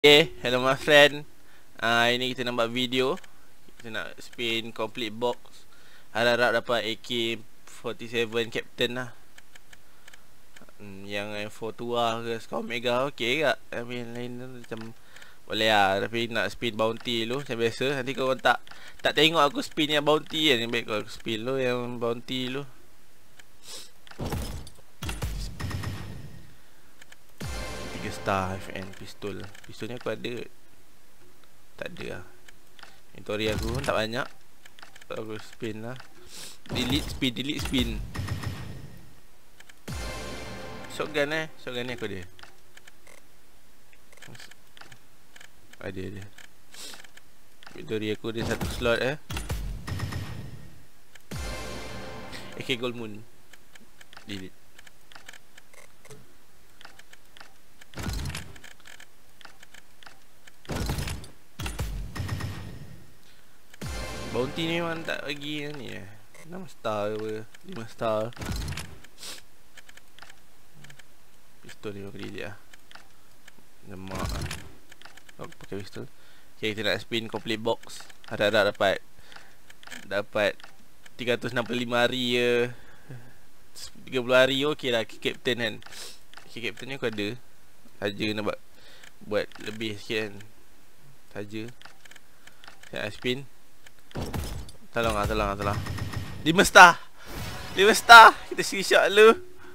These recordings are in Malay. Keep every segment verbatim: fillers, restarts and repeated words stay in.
Okay, hello my friend. uh, Ini kita nak buat video. Kita nak spin complete box. Harap-harap dapat A K forty-seven Captain lah. hmm, Yang M four tua ke Scout Mega okay tak? Tapi yang lain tu macam boleh lah. Tapi nak spin bounty dulu macam biasa. Nanti korang tak Tak tengok aku spin yang bounty kan. Yang baik kalau aku spin dulu yang bounty dulu. Tiga star F N pistol. Pistolnya aku ada. Tak ada lah. Inventory aku pun tak banyak. Aku spin lah. Delete spin, delete spin. Shotgun eh. Shotgun ni aku ada. Ada ada. Inventory aku ada satu slot eh. A K Gold Moon. Delete. Bounty ni memang tak bagi ni eh. enam star ke lima star. Pistol ni aku delete lah. Lemak lah. Aku pakai pistol. Okay, kita nak spin complete box. Harap-harap dapat Dapat tiga ratus enam puluh lima hari je. Tiga puluh hari okey lah. Captain kan. Okay, Captain ni aku ada. Saja nak buat Buat lebih sikit kan. Saja. Saya nak spin. Tolong lah, tolong lah, tolong. lima star. lima star. Kita screenshot dulu.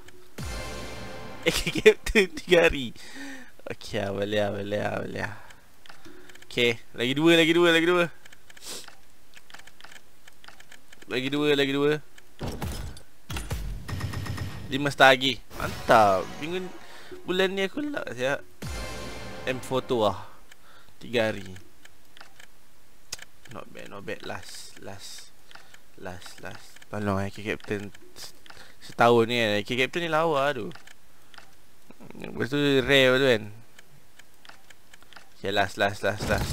A K Captain tiga hari. Okay lah, boleh lah, boleh lah, boleh lah. Okay, lagi dua, lagi dua, lagi dua. Lagi dua, lagi dua. lima star lagi. Mantap. Minggu bulan ni aku lah siap. M four tu lah. tiga hari. Not bad, not bad. Last, last, last, last. Tolong eh, A K Captain setahun ni kan. A K Captain ni lawa tu. Lepas tu rare tu kan. Okay, last, last, last, last.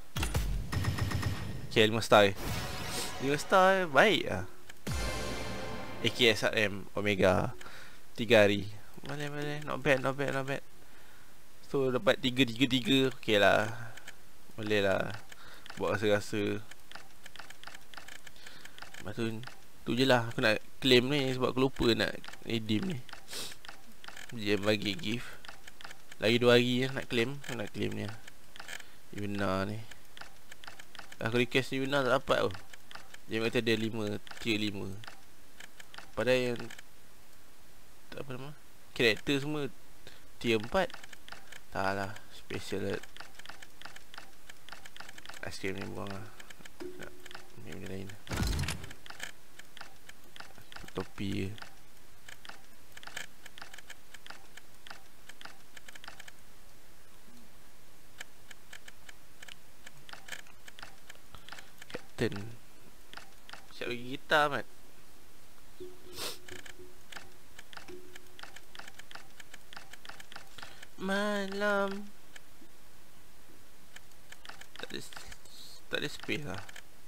Okay, lima star eh. lima star baik lah. A K S R M Omega tiga hari. Boleh, boleh. Not bad, not bad, not bad. So, dapat tiga, tiga, tiga. Okay lah. Boleh lah. Buat rasa-rasa. Lepas tu Tu je lah aku nak claim ni. Sebab aku lupa nak redeem ni. Dia bagi gift. Lagi dua hari nak claim. Aku nak claim ni lah. Yuna ni. Aku request Yuna tak dapat tu. Dia kata ada lima, tier lima. Padahal yang apa nama, karakter semua tier empat. Tak lah. Special lah. Aiskrim ni buang lah. Ni benda lain. Topi je. Captain. Siap bagi gitar mat. Malam. Tak ada Tak ada space lah.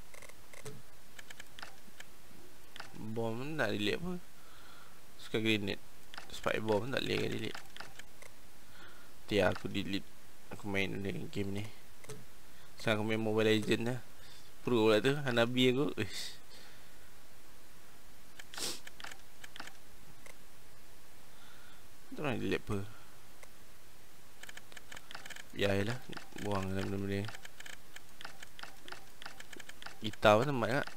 Bom tak delete apa. Suka grenade. Spike bomb tak boleh delete. Tiap aku delete. Aku main dengan game ni. Sekarang aku main Mobile Legends lah. Pro pula tu. Hanabi aku. Uish. Tak nak delete apa. Biarlah. Buang dalam benda-benda. Gitar pun tempat tak.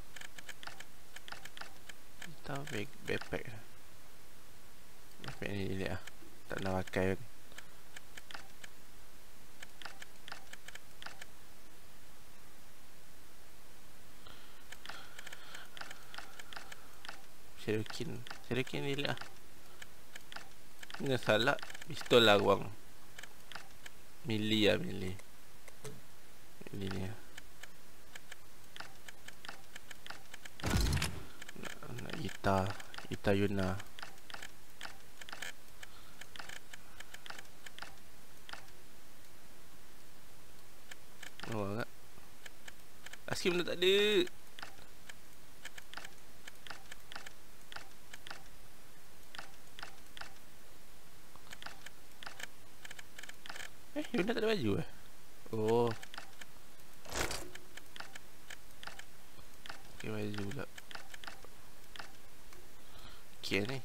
Gitar bag, backpack lah. Backpack ni delete lah. Tak nak pakai pun. Shuriken. Shuriken delete lah. Ini salah. Pistol lah buang. Mili lah, mili. Mili ni lah. Gitar Gitar Yuna. Oh tak. Askim dah tak ada. Eh benda tak ada baju eh? Oh. Okay, baju pula. Okay ni.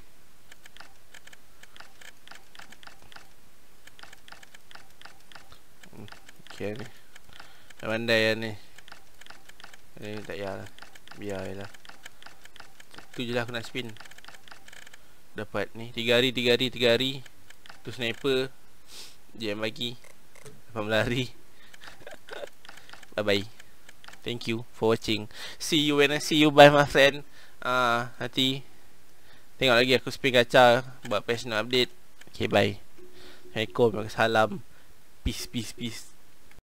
Okay ni. Pandai lah ni. Ni tak payah lah. Biar je lah. Tu je lah aku nak spin. Dapat ni tiga hari, tiga hari, tiga hari. Tu sniper. Jam bagi. Lepas melari. Bye bye. Thank you for watching. See you when I see you. Bye my friend. Ah, uh, nanti tengok lagi aku spin gacha, buat patch note update. Okay, bye. Assalamualaikum. Salam. Peace, peace, peace.